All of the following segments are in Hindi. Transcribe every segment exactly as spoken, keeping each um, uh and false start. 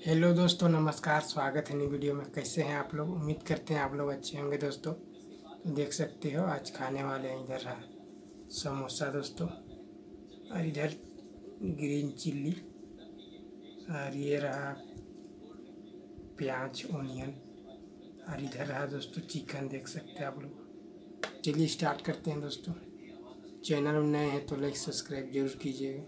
हेलो दोस्तों, नमस्कार। स्वागत है नई वीडियो में। कैसे हैं आप लोग? उम्मीद करते हैं आप लोग अच्छे होंगे दोस्तों। तो देख सकते हो आज खाने वाले हैं, इधर रहा समोसा दोस्तों, और इधर ग्रीन चिल्ली, और ये रहा प्याज ओनियन, और इधर रहा दोस्तों चिकन। देख सकते हैं आप लोग। चलिए स्टार्ट करते हैं दोस्तों। चैनल में नए हैं तो लाइक सब्सक्राइब जरूर कीजिएगा।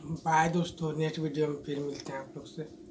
बाय दोस्तों, नेक्स्ट वीडियो में फिर मिलते हैं आप लोग से।